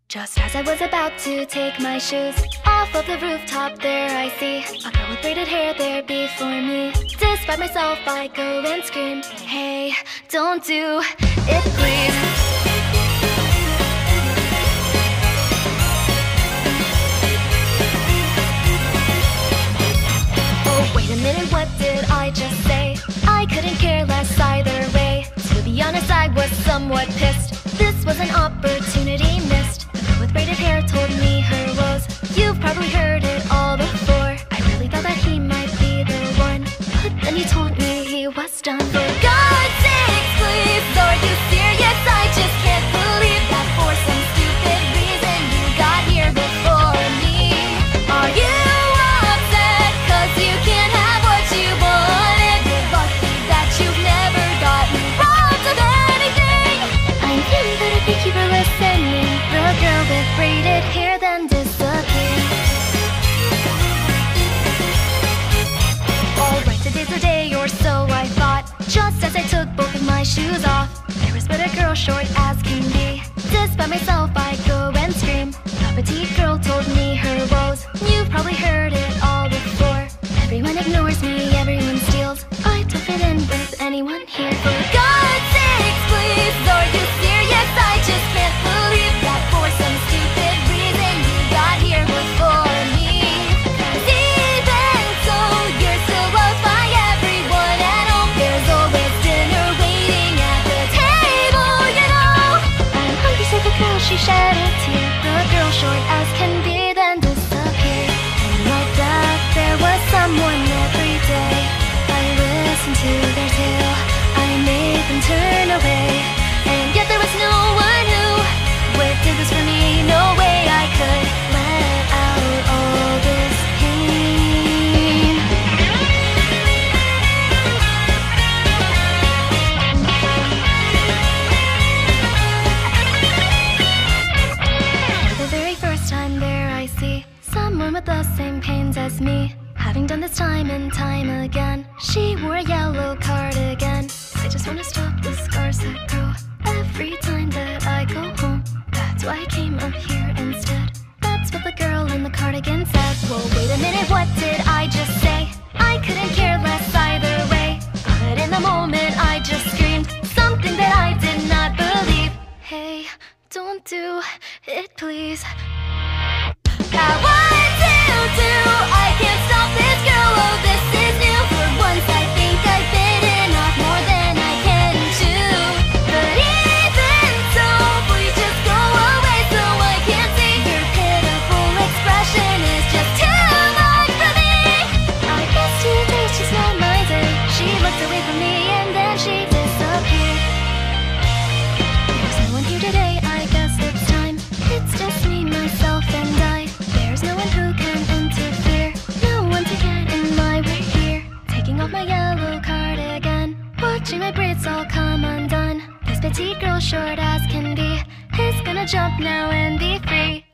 Just as I was about to take my shoes off of the rooftop, there I see a girl with braided hair there before me. Despite myself, I go and scream, "Hey, don't do it, please." Oh, wait a minute, what did I just say? I couldn't care less either way. To be honest, I was somewhat pissed. This was an opportunity missed. The girl with braided hair told me her woes. You've probably heard it all before. I really thought that he might be the one, but then he told me he was done. For God's sakes, please, are you serious? I just can't believe that for some stupid reason you got here before me. Are you upset 'cause you can't have what you wanted? You're lucky that you've never gotten robbed of anything. I'm really better, thank you for listening. The girl with braided hair then disappeared. Alright, today's the day or so I thought. Just as I took both of my shoes off, there was but a girl short as can be. Despite myself, I go and scream. The petite girl told me her woes. You've probably heard it all before. Everyone ignores me, everyone steals. I don't fit in with anyone here. For God's sakes, please, are you serious? I just can't believe that for some stupid reason you got here before me. 'Cause even so, you're still loved by everyone at home. There's always dinner waiting at the table, you know. I'm hungry, said the girl, she shed a tear. The girl short as can be then disappeared. And like that, there was someone every day. I listened to their tale, I made them turn away. And yet there was no one who would do this for me. No way I could let out all this pain. For the very first time there I see someone with the same pains as me. Having done this time and time again, she wore a yellow cardigan. I just wanna stop the scars that grow every time that I go home. That's why I came up here instead. That's what the girl in the cardigan said. Well, wait a minute, what did I just say? I couldn't care less either way. But in the moment I just screamed something that I did not believe. Hey, don't do it, please. Now what to do? I can't stop this girl, oh this is new. For once I think I've bitten off more than I can chew. But even so, please just go away so I can't see. Your pitiful expression is just too much for me. I guess today's just not my day. She looked away from me and then she disappeared. There's no one here today, I guess it's time. It's just me, myself and I. There's no one who can interfere, no one to get in my way here. Taking off my yellow cardigan, watching my braids all come undone. This petite girl, short as can be, is gonna jump now and be free.